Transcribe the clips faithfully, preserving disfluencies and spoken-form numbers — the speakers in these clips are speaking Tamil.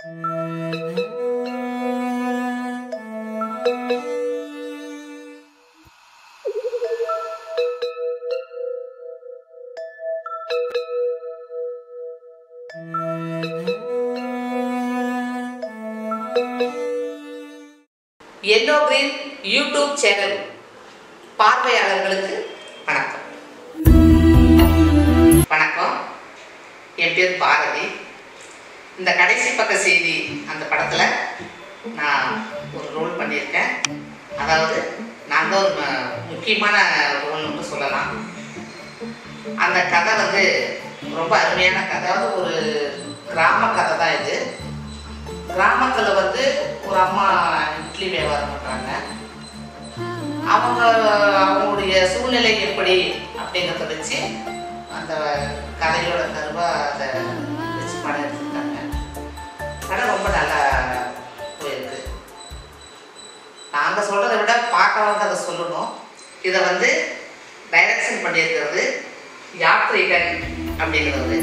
எல்லோ கிரீன் யூடியூப் சேனல் பார்வையாளர்களுக்கு வணக்கம். வணக்கம், என் பேர் பாரதி. இந்த கடைசி பக்க செய்தி அந்த படத்தில் நான் ஒரு ரோல் பண்ணியிருக்கேன். அதாவது நான் தான் ஒரு முக்கியமான ரோல்னு சொல்லலாம். அந்த கதை வந்து ரொம்ப அருமையான கதை. அதாவது ஒரு கிராம கதை தான் இது. கிராமத்தில் வந்து ஒரு அம்மா இட்லி வியாபாரம் பண்ணுறாங்க. அவங்க அவங்களுடைய சூழ்நிலை எப்படி அப்படிங்கிறத வச்சு அந்த கதையோட கருவாக அதை வச்சு படம் எடுத்துருக்காங்க. படம் ரொம்ப நல்லா போயிருக்கு. நாங்கள் சொல்கிறத விட பார்க்கறவங்க அதை சொல்லணும். இதை வந்து டைரக்ஷன் பண்ணியிருக்கிறது யாத்ரிகன் அப்படிங்கிறது.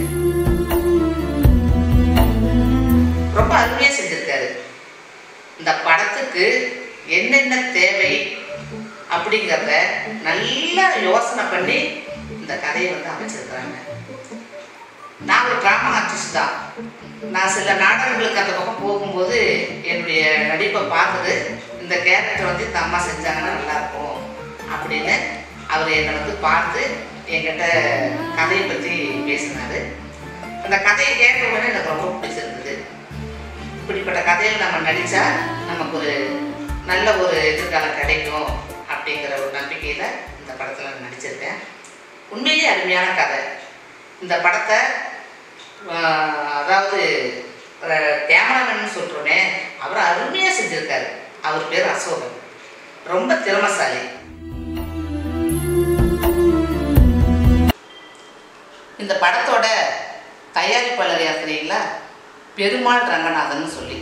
ரொம்ப அருமையாக செஞ்சுருக்காரு. இந்த படத்துக்கு என்னென்ன தேவை அப்படிங்கிறத நல்லா யோசனை பண்ணி இந்த கதையை வந்து அமைச்சிருக்கிறாங்க. நான் ஒரு ட்ராமா ஆர்டிஸ்ட் தான். நான் சில நாடகங்களுக்கு அந்த பக்கம் போகும்போது என்னுடைய நடிப்பை பார்த்துட்டு இந்த கேரக்டர் வந்து இந்த அம்மா செஞ்சாங்கன்னா நல்லாயிருக்கும் அப்படின்னு அவர் என்னை வந்து பார்த்து என்கிட்ட கதையை பற்றி பேசினார். அந்த கதையை கேட்க உடனே எனக்கு ரொம்ப பிடிச்சிருந்தது. இப்படிப்பட்ட கதையை நம்ம நடித்தா நமக்கு ஒரு நல்ல ஒரு எதிர்காலம் கிடைக்கும் அப்படிங்கிற ஒரு நம்பிக்கையில் இந்த படத்தில் நான் நடிச்சிருக்கேன். உண்மையிலேயே அருமையான கதை. இந்த படத்தை அதாவது கேமராமேன் சொல்கிறோன்னே அவர் அருமையாக செஞ்சுருக்காரு. அவர் பேர் அசோகன். ரொம்ப திறமைசாலி. இந்த படத்தோட தயாரிப்பாளர் யார் தெரியுங்களா? பெருமாள் ரங்கநாதன் சொல்லி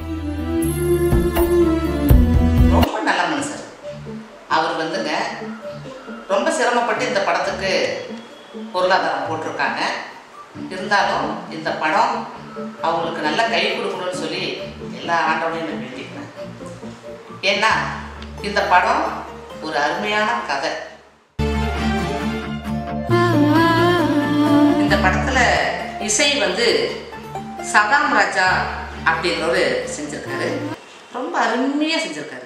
ரொம்ப நல்ல மனுஷர். அவர் வந்துங்க ரொம்ப சிரமப்பட்டு இந்த படத்துக்கு பொருளாதாரம் போட்டிருக்காங்க. இருந்தாலும் இந்த படம் அவங்களுக்கு நல்லா கை கொடுக்கணும்னு சொல்லி எல்லா ஆண்டோடையும் நான் வேண்டிக்கிறேன். ஏன்னா இந்த படம் ஒரு அருமையான கதை. இந்த படத்தில் இசை வந்து சதாம் ராஜா அப்படின்றவர் செஞ்சிருக்காரு. ரொம்ப அருமையாக செஞ்சிருக்காரு.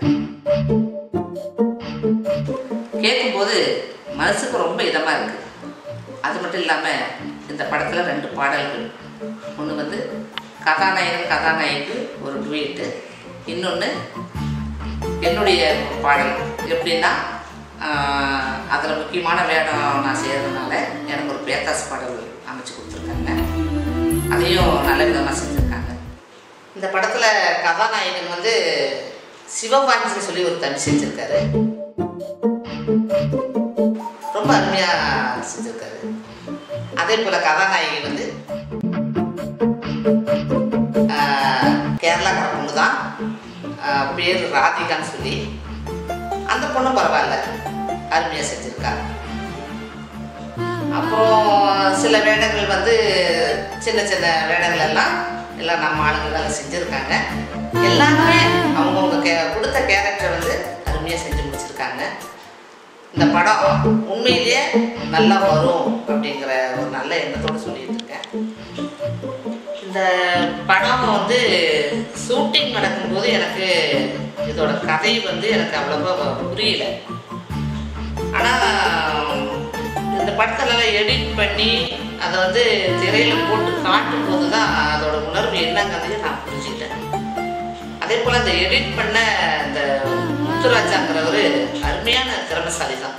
கேட்கும்போது மனசுக்கு ரொம்ப இதமாக இருக்குது. அது மட்டும் இல்லாமல் இந்த படத்தில் ரெண்டு பாடல்கள். ஒன்று வந்து கதாநாயகன் கதாநாயகிக்கு ஒரு டுவேட்டு, இன்னொன்று என்னுடைய பாடல். எப்படின்னா அதில் முக்கியமான வேடம் நான் செய்கிறதுனால எனக்கு ஒரு பேத்தாஸ் பாடல் அமைச்சு கொடுத்துருக்காங்க. அதையும் நல்ல விதமாக செஞ்சுருக்காங்க. இந்த படத்தில் கதாநாயகன் வந்து சிவபாஞ்சின்னு சொல்லி ஒரு தம்பி செஞ்சுருக்காரு. ரொம்ப அருமையாக செஞ்சுருக்காரு. அதே போல் கதாநாயகி வந்து கேரளாக்கார பொண்ணு தான். பேர் ராதிகான்னு சொல்லி அந்த பொண்ணும் பரவாயில்ல, அருமையாக செஞ்சுருக்காங்க. அப்புறம் சில வேடங்கள் வந்து சின்ன சின்ன வேடங்கள் எல்லாம் எல்லாம் நம்ம ஆளுங்களால செஞ்சுருக்காங்க. எல்லாருமே அவங்கவுங்க கே கொடுத்த கேரக்டர் வந்து அருமையாக செஞ்சு முடிச்சிருக்காங்க. இந்த படம் உண்மையிலேயே நல்லா வரும் அப்படிங்கிற ஒரு நல்ல எண்ணத்தோடு சொல்லிட்டு இருக்கேன். இந்த படம் வந்து ஷூட்டிங் நடக்கும்போது எனக்கு இதோட கதை வந்து எனக்கு அவ்வளோவா புரியல. ஆனால் இந்த படத்தில் எடிட் பண்ணி அதை வந்து திரையில் போட்டு காட்டும் போது தான் அதோட உணர்வு என்னங்கிறதையும் நான் புரிஞ்சுக்கிட்டேன். அதே போல் அந்த எடிட் பண்ண இந்த முத்துராஜாங்கிறவர் அருமையான திறமைசாலி தான்.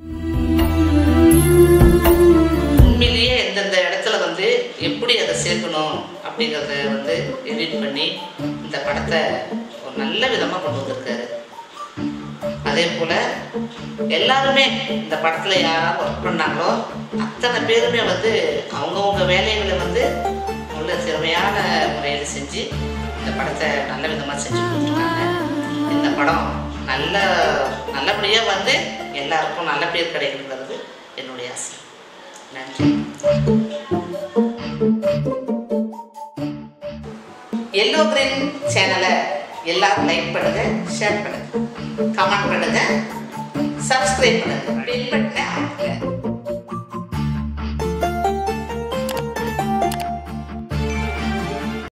உண்மையிலேயே எந்தெந்த இடத்துல வந்து எப்படி அதை சேர்க்கணும் அப்படிங்கிறத வந்து எடிட் பண்ணி இந்த படத்தை ஒரு நல்ல விதமாக கொண்டு வந்திருக்காரு. அதே போல் எல்லாருமே இந்த படத்தில் யாராவது ஒர்க் பண்ணாங்களோ அத்தனை பேருமே வந்து அவங்கவுங்க வேலைகளை வந்து நல்ல திறமையான முறையில் செஞ்சு இந்த படத்தை நல்ல விதமாக செஞ்சு கொடுத்துருக்காங்க. இந்த படம் நல்ல நல்லபடியாக வந்து எல்லாருக்கும் நல்ல பேர் கிடைக்குங்கிறது என்னுடைய ஆசை. நன்றி. எல்லோ கிரீன் சேனலை எல்லாரும் லைக் பண்ணுங்க, ஷேர் பண்ணுங்க, கமெண்ட் பண்ணுங்க, சப்ஸ்கிரைப் பண்ணுங்க, பெல் பட்டனை அமுக்குங்க.